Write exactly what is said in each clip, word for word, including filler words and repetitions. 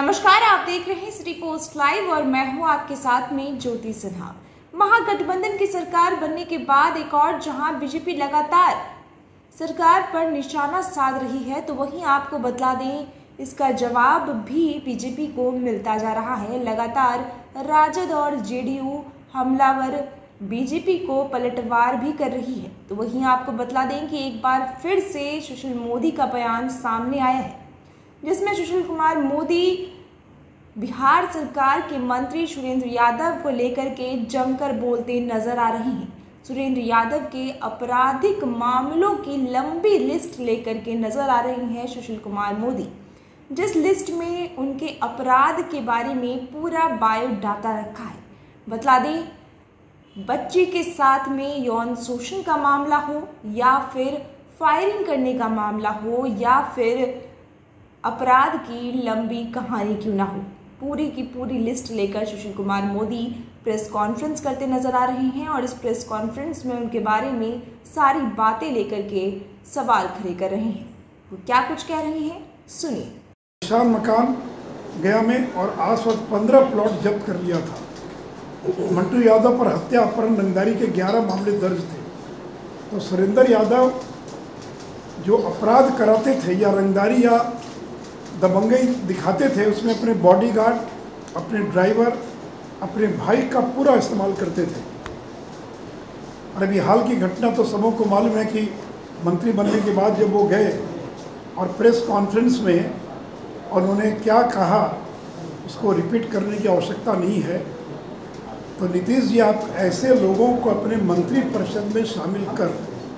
नमस्कार, आप देख रहे हैं सिटी पोस्ट लाइव और मैं हूं आपके साथ में ज्योति सिन्हा। महागठबंधन की सरकार बनने के बाद एक और जहां बीजेपी लगातार सरकार पर निशाना साध रही है, तो वहीं आपको बतला दें इसका जवाब भी बीजेपी को मिलता जा रहा है। लगातार राजद और जेडीयू हमलावर बीजेपी को पलटवार भी कर रही है। तो वहीं आपको बतला दें कि एक बार फिर से सुशील मोदी का बयान सामने आया है, जिसमें सुशील कुमार मोदी बिहार सरकार के मंत्री सुरेंद्र यादव को लेकर के जमकर बोलते नजर आ रहे हैं। सुरेंद्र यादव के आपराधिक मामलों की लंबी लिस्ट लेकर के नजर आ रहे हैं सुशील कुमार मोदी, जिस लिस्ट में उनके अपराध के बारे में पूरा बायोडाटा रखा है। बतला दें, बच्ची के साथ में यौन शोषण का मामला हो या फिर फायरिंग करने का मामला हो या फिर अपराध की लंबी कहानी क्यों ना हो, पूरी की पूरी लिस्ट लेकर सुशील कुमार मोदी प्रेस कॉन्फ्रेंस करते नजर आ रहे हैं और इस प्रेस कॉन्फ्रेंस में उनके बारे में सारी बातें लेकर के सवाल खड़े कर रहे हैं। वो क्या कुछ कह रहे हैं, सुनिए। निशान मकान गया में और आसपास पंद्रह प्लॉट जब्त कर लिया था। मंटू यादव पर हत्या, अपहरण, रंगदारी के ग्यारह मामले दर्ज थे। तो सुरेंद्र यादव जो अपराध कराते थे या रंगदारी या दबंगई दिखाते थे, उसमें अपने बॉडीगार्ड, अपने ड्राइवर, अपने भाई का पूरा इस्तेमाल करते थे। और अभी हाल की घटना तो सबों को मालूम है कि मंत्री बनने के बाद जब वो गए और प्रेस कॉन्फ्रेंस में और उन्होंने क्या कहा, उसको रिपीट करने की आवश्यकता नहीं है। तो नीतीश जी, आप ऐसे लोगों को अपने मंत्री परिषद में शामिल कर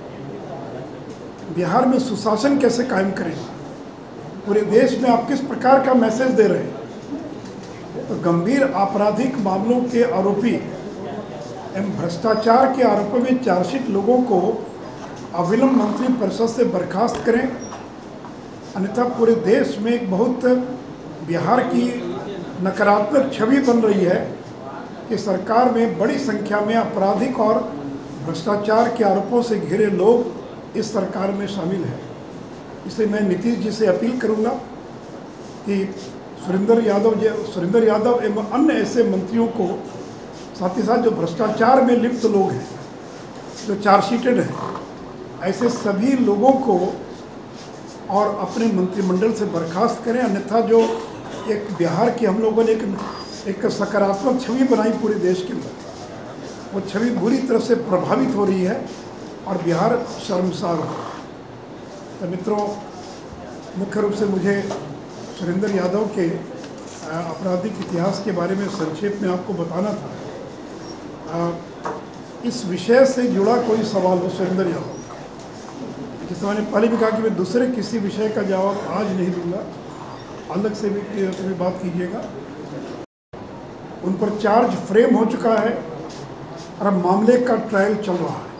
बिहार में सुशासन कैसे कायम करेंगे? पूरे देश में आप किस प्रकार का मैसेज दे रहे हैं? तो गंभीर आपराधिक मामलों के आरोपी एवं भ्रष्टाचार के आरोपों में चार्जशीट लोगों को अविलंब मंत्री परिषद से बर्खास्त करें, अन्यथा पूरे देश में एक बहुत बिहार की नकारात्मक छवि बन रही है कि सरकार में बड़ी संख्या में आपराधिक और भ्रष्टाचार के आरोपों से घिरे लोग इस सरकार में शामिल हैं। इसलिए मैं नीतीश जी से अपील करूंगा कि सुरेंद्र यादव सुरेंद्र यादव एवं अन्य ऐसे मंत्रियों को, साथ ही साथ जो भ्रष्टाचार में लिप्त लोग हैं, जो चार्जशीटेड हैं, ऐसे सभी लोगों को और अपने मंत्रिमंडल से बर्खास्त करें। अन्यथा जो एक बिहार की हम लोगों ने एक, एक सकारात्मक छवि बनाई पूरे देश के अंदर, वो छवि बुरी तरह से प्रभावित हो रही है और बिहार शर्मसार हो। तो मित्रों, मुख्य रूप से मुझे सुरेंद्र यादव के आपराधिक इतिहास के बारे में संक्षेप में आपको बताना था। इस विषय से जुड़ा कोई सवाल हो सुरेंद्र यादव, जिस मैंने पहले भी कहा कि मैं दूसरे किसी विषय का जवाब आज नहीं दूंगा, अलग से भी कभी बात कीजिएगा। उन पर चार्ज फ्रेम हो चुका है और अब मामले का ट्रायल चल रहा है।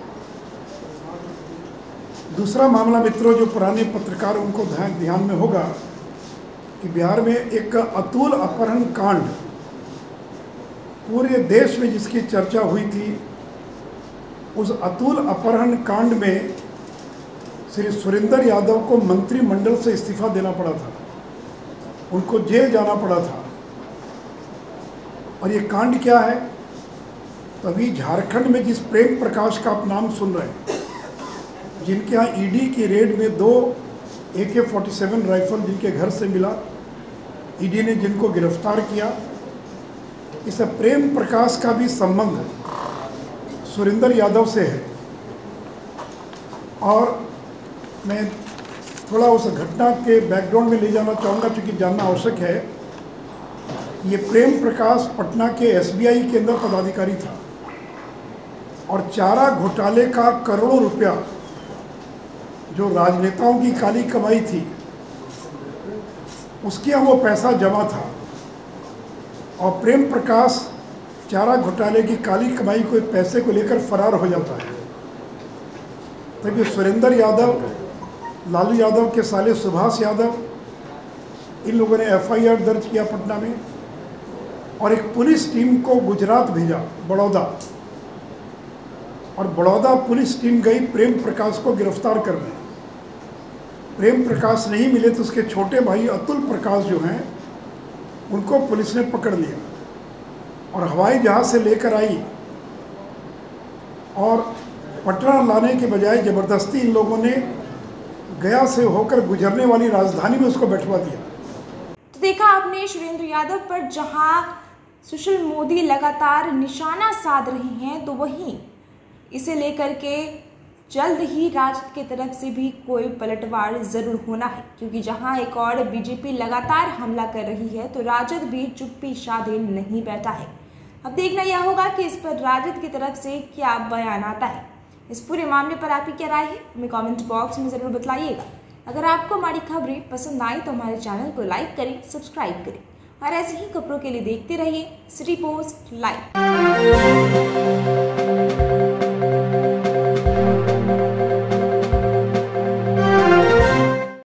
दूसरा मामला मित्रों, जो पुराने पत्रकार उनको ध्यान ध्यान में होगा कि बिहार में एक अतुल अपहरण कांड पूरे देश में जिसकी चर्चा हुई थी, उस अतुल अपहरण कांड में श्री सुरेंद्र यादव को मंत्रिमंडल से इस्तीफा देना पड़ा था, उनको जेल जाना पड़ा था। और ये कांड क्या है? तभी झारखंड में जिस प्रेम प्रकाश का आप नाम सुन रहे हैं, जिनके यहाँ ईडी की रेड में दो ए के फोर्टी सेवन राइफल जिनके घर से मिला, ईडी ने जिनको गिरफ्तार किया, इस प्रेम प्रकाश का भी संबंध सुरेंद्र यादव से है। और मैं थोड़ा उस घटना के बैकग्राउंड में ले जाना चाहूँगा, क्योंकि जानना आवश्यक है। ये प्रेम प्रकाश पटना के एस बी आई के अंदर पदाधिकारी था और चारा घोटाले का करोड़ों रुपया जो राजनेताओं की काली कमाई थी, उसके यहाँ वो पैसा जमा था। और प्रेम प्रकाश चारा घोटाले की काली कमाई को पैसे को लेकर फरार हो जाता है। तभी सुरेंद्र यादव, लालू यादव के साले सुभाष यादव, इन लोगों ने एफ आई आर दर्ज किया पटना में और एक पुलिस टीम को गुजरात भेजा, बड़ौदा, और बड़ौदा पुलिस टीम गई प्रेम प्रकाश को गिरफ्तार करने। प्रेम प्रकाश नहीं मिले तो उसके छोटे भाई अतुल प्रकाश जो हैं उनको पुलिस ने पकड़ लिया और हवाई जहाज से लेकर आई और पटना लाने के बजाय ज़बरदस्ती इन लोगों ने गया से होकर गुजरने वाली राजधानी में उसको बैठवा दिया। तो देखा आपने सुरेंद्र यादव पर, जहां सुशील मोदी लगातार निशाना साध रहे हैं, तो वहीं इसे लेकर के जल्द ही राजद की तरफ से भी कोई पलटवार जरूर होना है, क्योंकि जहां एक और बीजेपी लगातार हमला कर रही है तो राजद भी चुप्पी साधे नहीं बैठा है। अब देखना यह होगा कि इस पर राजद की तरफ से क्या बयान आता है। इस पूरे मामले पर आपकी क्या राय है, हमें कमेंट बॉक्स में जरूर बताइएगा। अगर आपको हमारी खबरें पसंद आई तो हमारे चैनल को लाइक करें, सब्सक्राइब करें और ऐसे ही खबरों के लिए देखते रहिए सिटी पोस्ट लाइव।